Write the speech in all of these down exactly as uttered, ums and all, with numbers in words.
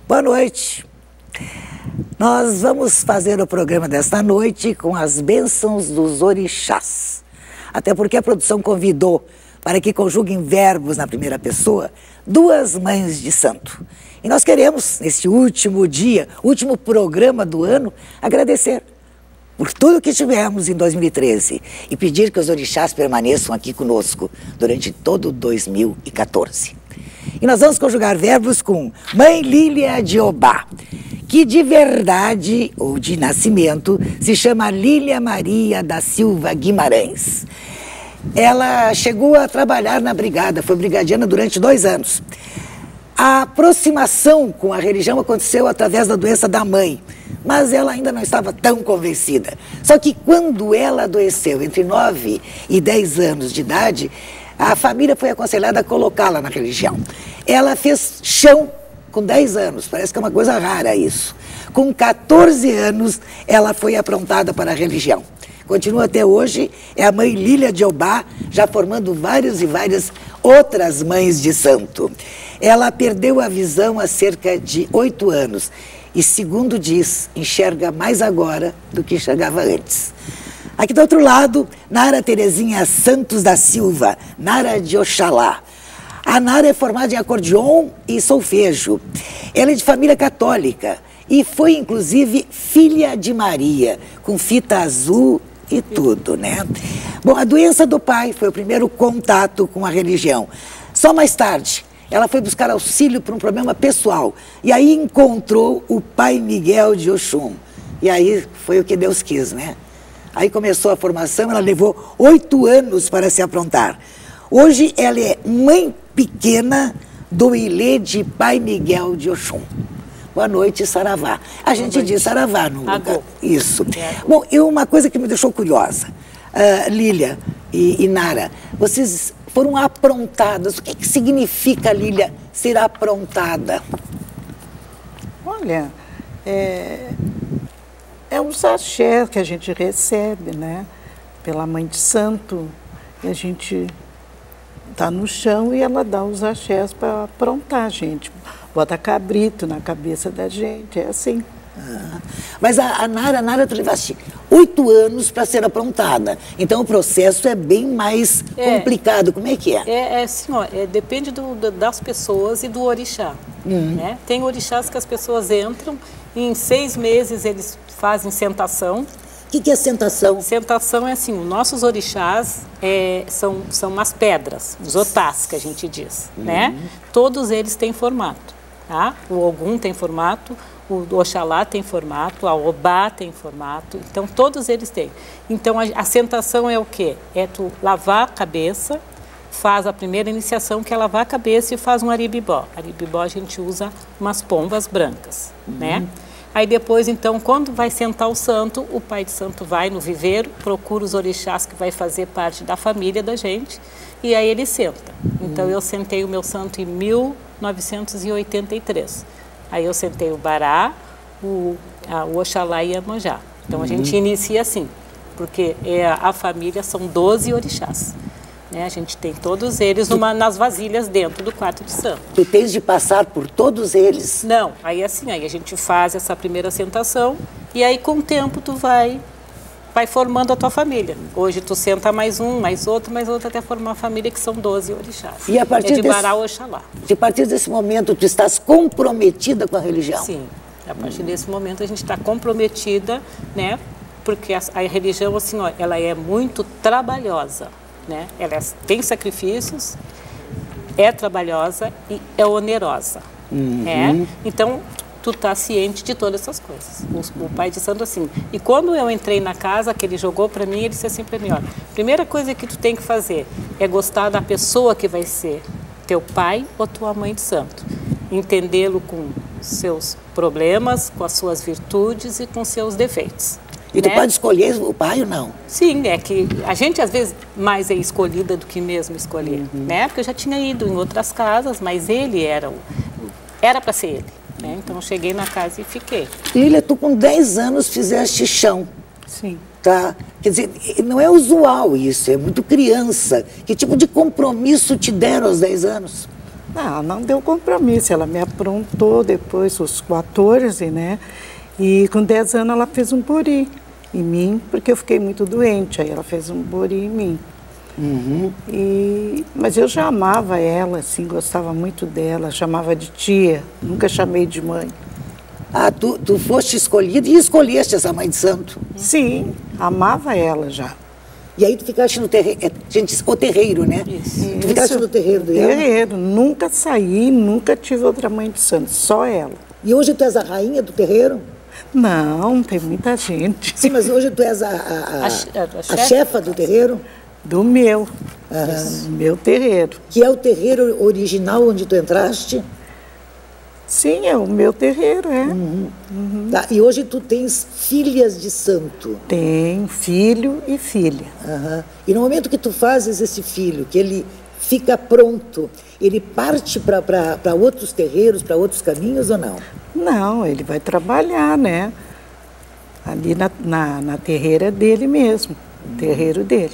Boa noite. Nós vamos fazer o programa desta noite com as bênçãos dos orixás. Até porque a produção convidou para que conjuguem verbos na primeira pessoa duas mães de santo. E nós queremos, neste último dia, último programa do ano, agradecer por tudo que tivemos em dois mil e treze e pedir que os orixás permaneçam aqui conosco durante todo dois mil e quatorze. E nós vamos conjugar verbos com Mãe Lília de Obá, que de verdade, ou de nascimento, se chama Lília Maria da Silva Guimarães. Ela chegou a trabalhar na brigada, foi brigadiana durante dois anos. A aproximação com a religião aconteceu através da doença da mãe, mas ela ainda não estava tão convencida. Só que quando ela adoeceu, entre nove e dez anos de idade, a família foi aconselhada a colocá-la na religião. Ela fez chão com dez anos, parece que é uma coisa rara isso. Com quatorze anos, ela foi aprontada para a religião. Continua até hoje, é a mãe Lília de Obá, já formando várias e várias outras mães de santo. Ela perdeu a visão há cerca de oito anos e, segundo diz, enxerga mais agora do que enxergava antes. Aqui do outro lado, Nara Terezinha Santos da Silva, Nara de Oxalá. A Nara é formada em acordeon e solfejo. Ela é de família católica e foi, inclusive, filha de Maria, com fita azul e tudo, né? Bom, a doença do pai foi o primeiro contato com a religião. Só mais tarde, ela foi buscar auxílio para um problema pessoal. E aí encontrou o pai Miguel de Oxum. E aí foi o que Deus quis, né? Aí começou a formação, ela levou oito anos para se aprontar. Hoje ela é mãe pequena do Ilê de pai Miguel de Oxum. Boa noite, Saravá. A gente diz Saravá no lugar. Isso. É. Bom, e uma coisa que me deixou curiosa. Uh, Lília e, e Nara, vocês foram aprontadas. O que, que significa, Lília, ser aprontada? Olha, é, é um sachê que a gente recebe, né? Pela mãe de santo. E a gente está no chão e ela dá os axés para aprontar a gente. Bota cabrito na cabeça da gente, é assim. Ah, mas a, a Nara, a Nara, tu levaste oito anos para ser aprontada. Então o processo é bem mais é, complicado. Como é que é? É, é assim, ó, é, depende do, do, das pessoas e do orixá. Uhum. Né? Tem orixás que as pessoas entram e em seis meses eles fazem sentação. O que, que é sentação? Sentação é assim, os nossos orixás é, são, são umas pedras, os otás que a gente diz, uhum. né? Todos eles têm formato. Tá? O Ogum tem formato, o Oxalá tem formato, a Obá tem formato, então todos eles têm. Então a, a sentação é o quê? É tu lavar a cabeça, faz a primeira iniciação que é lavar a cabeça e faz um aribibó. Aribibó a gente usa umas pombas brancas, uhum. né? Aí depois, então, quando vai sentar o santo, o pai de santo vai no viveiro, procura os orixás que vai fazer parte da família da gente, e aí ele senta. Então uhum. eu sentei o meu santo em mil novecentos e oitenta e três. Aí eu sentei o Bará, o, a, o Oxalá e a Iemanjá. Então a uhum. gente inicia assim, porque é, a família são doze orixás. Né? A gente tem todos eles numa, nas vasilhas dentro do quarto de santo. Tu tens de passar por todos eles? Não, aí assim, aí a gente faz essa primeira sentação e aí com o tempo tu vai... vai formando a tua família. Hoje tu senta mais um, mais outro, mais outro, até formar uma família que são doze orixás. E a partir é de desse, Bará Oxalá. De partir desse momento, tu estás comprometida com a religião? Sim, a partir hum. desse momento a gente está comprometida, né? Porque a, a religião, assim, ó, ela é muito trabalhosa, né? Ela é, tem sacrifícios, é trabalhosa e é onerosa, uhum. né? Então, tu tá ciente de todas essas coisas. O, o pai de santo assim. E quando eu entrei na casa, que ele jogou para mim, ele disse assim para mim, ó, primeira coisa que tu tem que fazer é gostar da pessoa que vai ser teu pai ou tua mãe de santo. Entendê-lo com seus problemas, com as suas virtudes e com seus defeitos. E né? tu pode escolher o pai ou não? Sim, é que a gente às vezes mais é escolhida do que mesmo escolher, uhum. né? Porque eu já tinha ido em outras casas, mas ele era o... era para ser ele. Né? Então eu cheguei na casa e fiquei. Lília, tu com dez anos fizeste chão. Sim. Tá? Quer dizer, não é usual isso, é muito criança. Que tipo de compromisso te deram aos dez anos? Não, não deu compromisso, ela me aprontou depois, os quatorze, né? E com dez anos ela fez um bori em mim, porque eu fiquei muito doente, aí ela fez um bori em mim. Uhum. E, mas eu já amava ela, assim, gostava muito dela, chamava de tia, nunca chamei de mãe. Ah, tu, tu foste escolhida e escolheste essa mãe de santo. Sim, amava ela já. E aí tu ficaste no terreiro, é, gente, o terreiro, né? Isso. Tu ficaste Isso, no terreiro dela. Terreiro, nunca saí, nunca tive outra mãe de santo, só ela. E hoje tu és a rainha do terreiro? Não, tem muita gente. Sim, mas hoje tu és a, a, a, A che- a a chefe. chefa do terreiro? Do meu, Aham. do meu terreiro. Que é o terreiro original onde tu entraste? Sim, é o meu terreiro, é. Tá, e hoje tu tens filhas de santo. Tem filho e filha. Aham. E no momento que tu fazes esse filho, que ele fica pronto, ele parte para outros terreiros, para outros caminhos ou não? Não, ele vai trabalhar, né? Ali na, na, na terreira dele mesmo, o terreiro dele.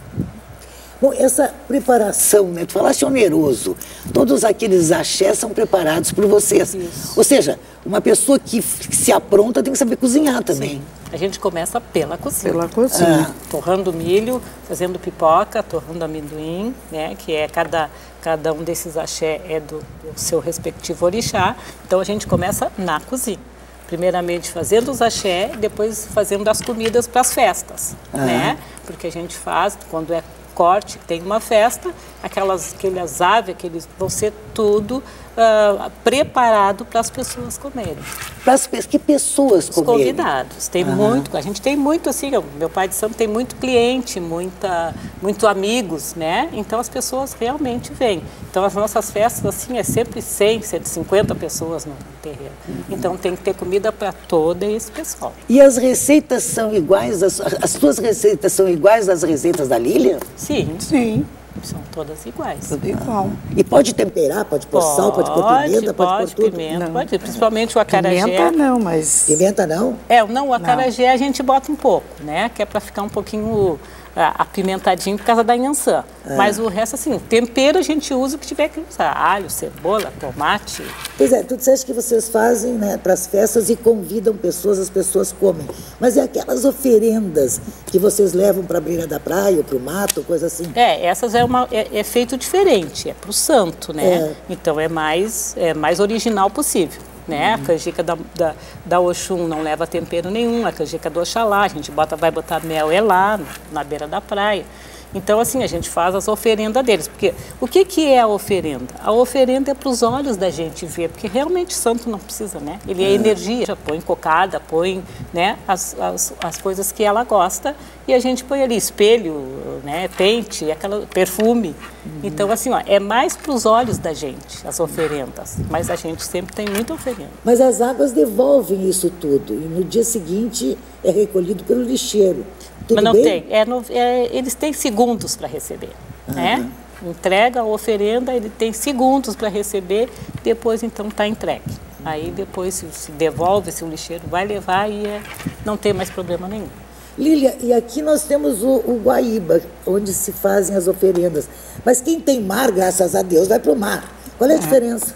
Bom, essa preparação, né? Tu falaste oneroso. Todos aqueles axés são preparados por vocês. Isso. Ou seja, uma pessoa que f- se apronta tem que saber cozinhar também. A gente começa pela cozinha. Pela cozinha. Torrando milho, fazendo pipoca, torrando amendoim, né? Que é cada, cada um desses axé é do, do seu respectivo orixá. Então a gente começa na cozinha. Primeiramente fazendo os axé, depois fazendo as comidas para as festas, né? Porque a gente faz, quando é corte, tem uma festa, aquelas, aquelas aves, aqueles, vão ser tudo uh, preparado para as pessoas comerem. Para as pe- que pessoas Os comerem? convidados. Tem muito, a gente tem muito assim, o meu pai de santo tem muito cliente, muita, muito amigos, né? Então as pessoas realmente vêm. Então as nossas festas assim é sempre cem, cento e cinquenta pessoas no terreiro. Então tem que ter comida para todo esse pessoal. E as receitas são iguais, as, as tuas receitas são iguais às receitas da Lília? Sim, Sim, são todas iguais. tudo igual. E pode temperar, pode pôr sal, pode pôr pimenta, pode, pode pôr tudo? pimenta, Não. pode, principalmente o acarajé. Pimenta não, mas Pimenta não? É, não, o acarajé a gente bota um pouco, né? Que é para ficar um pouquinho ah, apimentadinho por causa da inhansã. Mas o resto, assim, tempero a gente usa o que tiver que usar. Alho, cebola, tomate. Pois é, tu disseste que vocês fazem, né, para as festas e convidam pessoas, as pessoas comem. Mas é aquelas oferendas que vocês levam para a beira da praia ou para o mato, coisa assim. É, essas é, uma, é, é feito diferente, é para o santo, né? É. Então é mais, é mais original possível. Né? A canjica da, da, da Oxum não leva tempero nenhum, a canjica do Oxalá, a gente bota, vai botar mel é lá, na beira da praia. Então, assim, a gente faz as oferendas deles. Porque o que, que é a oferenda? A oferenda é para os olhos da gente ver, porque realmente santo não precisa, né? Ele é energia, já põe cocada, põe, né, as, as, as coisas que ela gosta e a gente põe ali espelho, né, pente, aquela, perfume. Então, assim, ó, é mais para os olhos da gente, as oferendas. Mas a gente sempre tem muita oferenda. Mas as águas devolvem isso tudo e no dia seguinte é recolhido pelo lixeiro. Tudo Mas não bem? tem. É no, é, eles têm segundos para receber, né? Entrega a oferenda, ele tem segundos para receber, depois então está entregue. Aí depois se, se devolve, se o lixeiro vai levar e é, não tem mais problema nenhum. Lília, e aqui nós temos o, o Guaíba, onde se fazem as oferendas. Mas quem tem mar, graças a Deus, vai para o mar. Qual é a diferença?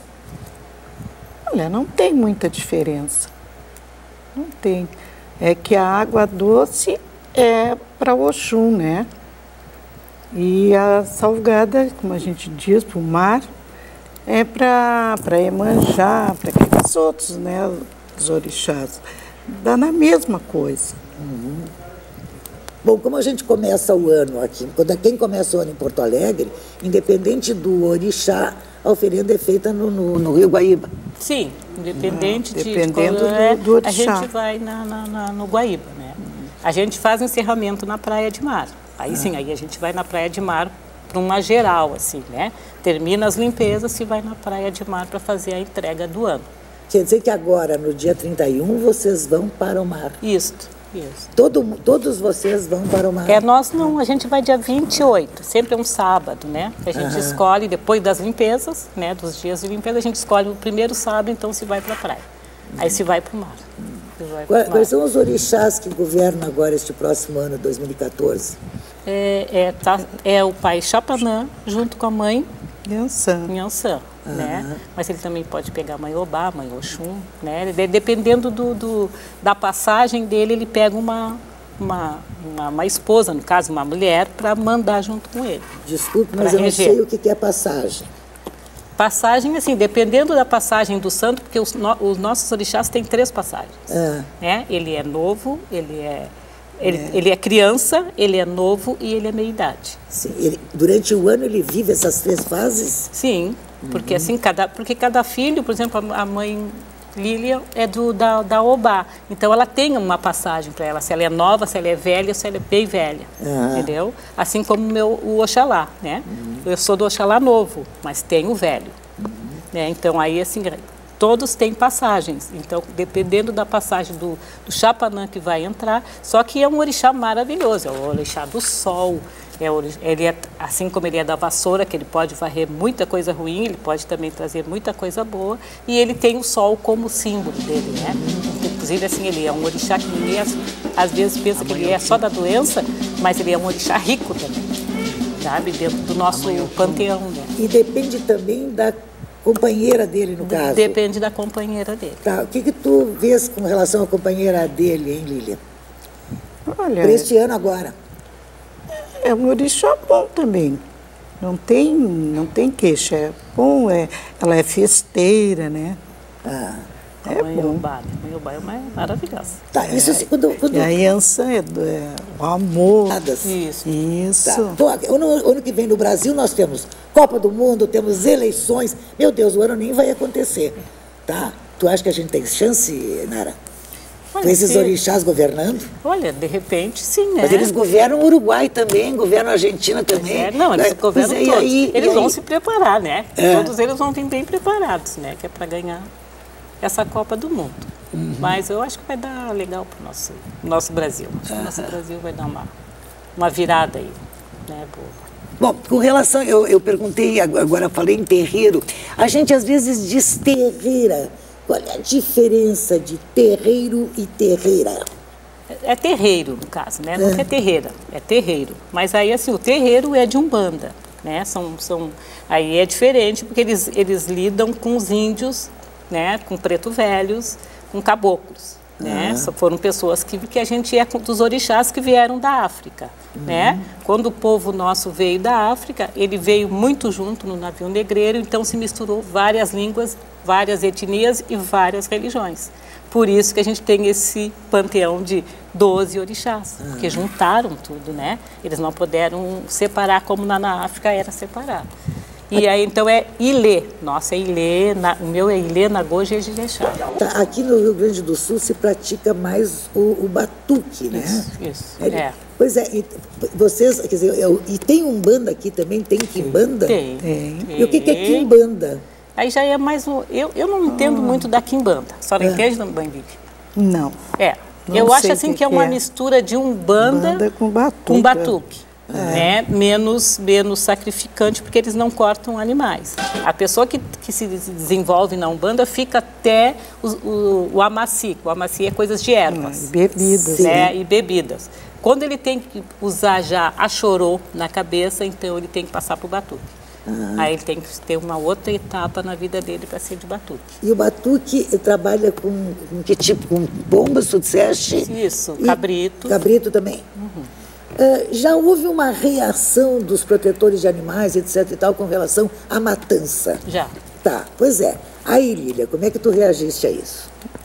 olha, não tem muita diferença. Não tem. É que a água doce é para o Oxum, né? E a salgada, como a gente diz, para o mar, é para Iemanjá, para aqueles outros, né? Os orixás. Dá na mesma coisa. Bom, como a gente começa o ano aqui, quando quem começa o ano em Porto Alegre, independente do orixá, a oferenda é feita no, no, no Rio Guaíba. Sim, independente Ah, de, dependendo de quando é, do- do a orixá. gente vai na, na- na- no Guaíba, né? A gente faz encerramento na Praia de Mar. Aí sim, aí a gente vai na Praia de Mar para uma geral, assim, né? Termina as limpezas e vai na Praia de Mar para fazer a entrega do ano. Quer dizer que agora, no dia trinta e um, vocês vão para o mar. Isso, isso. Todo, todos vocês vão para o mar. É, nós não, a gente vai dia vinte e oito, sempre é um sábado, né? A gente escolhe, depois das limpezas, né? Dos dias de limpeza, a gente escolhe o primeiro sábado, então se vai para a praia. Aí se vai para o mar. Se vai pro Quais, mar. quais são os orixás que governam agora este próximo ano, dois mil e quatorze? É, é, tá, é o pai Chapanã, junto com a mãe Yansan. Yansan, uhum. né? Mas ele também pode pegar mãe Obá, mãe Oxum, né? Dependendo do, do, da passagem dele, ele pega uma, uma, uma, uma esposa, no caso, uma mulher, para mandar junto com ele. Desculpe, mas eu não reger. sei o que é passagem. Passagem, assim, dependendo da passagem do santo, porque os, no, os nossos orixás têm três passagens. Ah. Né? Ele é novo, ele é, ele, é. ele é criança, ele é novo e ele é meia-idade. Sim, ele, durante o ano ele vive essas três fases? Sim, porque, uhum. assim, cada, porque cada filho, por exemplo, a mãe Lília é do, da, da Obá, então ela tem uma passagem para ela, se ela é nova, se ela é velha, se ela é bem velha, ah. entendeu? Assim como o, meu, o Oxalá, né? Uhum. Eu sou do Oxalá novo, mas tenho o velho, uhum. né? Então aí, assim, todos têm passagens, então dependendo da passagem do, do Chapanã que vai entrar, só que é um orixá maravilhoso, é o orixá do sol. É, ele é, assim como ele é da vassoura, que ele pode varrer muita coisa ruim, ele pode também trazer muita coisa boa, e ele tem o sol como símbolo dele, né? Inclusive, assim, ele é um orixá que ninguém às vezes pensa que ele é só da doença, mas ele é um orixá rico também, sabe? Dentro do nosso panteão, né? E depende também da companheira dele, no caso? Depende da companheira dele. Tá. O que que tu vês com relação à companheira dele, hein, Lília? Olha... Para este ano agora. É um orixá bom também, não tem, não tem queixa, é bom, é, ela é festeira, né? Ah, é mãe bom. Obá, mãe Obá é uma maravilhosa. Tá, isso é, assim, quando, quando... E a Yansan é, do, é o amor. Isso. Isso. Tá. Então, ano, ano que vem no Brasil nós temos Copa do Mundo, temos eleições, meu Deus, o ano nem vai acontecer, tá? Tu acha que a gente tem chance, Nara? Olha, com esses se... orixás governando? Olha, de repente, sim, né? Mas eles governam o Uruguai também, governam a Argentina também. É, não, eles governam é, todos. Aí, eles vão aí? se preparar, né? É. Todos eles vão vir bem preparados, né? Que é para ganhar essa Copa do Mundo. Uhum. Mas eu acho que vai dar legal para o nosso, nosso Brasil. Acho que o nosso Brasil vai dar uma, uma virada aí, né? Boa. Bom, com relação, eu, eu perguntei, agora falei em terreiro, a gente às vezes diz terreira. Qual é a diferença de terreiro e terreira? É terreiro, no caso, né? Não é, é terreira, é terreiro. Mas aí, assim, o terreiro é de Umbanda, né? São, são, aí é diferente, porque eles, eles lidam com os índios, né? Com preto velhos, com caboclos, né? Uhum. Foram pessoas que, que a gente é dos orixás que vieram da África, uhum. né? Quando o povo nosso veio da África, ele veio muito junto no navio negreiro, então se misturou várias línguas, várias etnias e várias religiões. Por isso que a gente tem esse panteão de doze orixás, uhum. porque juntaram tudo, né? Eles não puderam separar como na, na África era separado. E aí, então, é Ilê. Nossa, é Ilê, na, o meu é Ilê, Nagoja e Jijexá. Tá, aqui no Rio Grande do Sul se pratica mais o, o batuque, né? Isso, isso, é. é. Pois é, e vocês, quer dizer, eu, e tem Umbanda aqui também? Tem Quimbanda? Tem. Tem. E o que, que é Quimbanda? Aí já é mais um... Eu, eu não entendo ah. muito da Quimbanda. A senhora é. entende, Dona Bambique? Não. É. Não eu acho assim que, que é uma é. mistura de Umbanda Banda com batuque. Com batuque. É. Né? Menos, menos sacrificante, porque eles não cortam animais. A pessoa que, que se desenvolve na Umbanda fica até o, o, o amaci. O amaci é coisas de ervas. Ah, e bebidas. Né? E bebidas. Quando ele tem que usar já a chorô na cabeça, então ele tem que passar para o batuque. Ah. Aí ele tem que ter uma outra etapa na vida dele para ser de batuque. E o batuque trabalha com, com que tipo? Com bombas, tu disseste? Isso, cabrito. E cabrito também. Uhum. Uh, já houve uma reação dos protetores de animais, etc e tal, com relação à matança? Já. Tá, pois é. Aí, Lília, como é que tu reagiste a isso?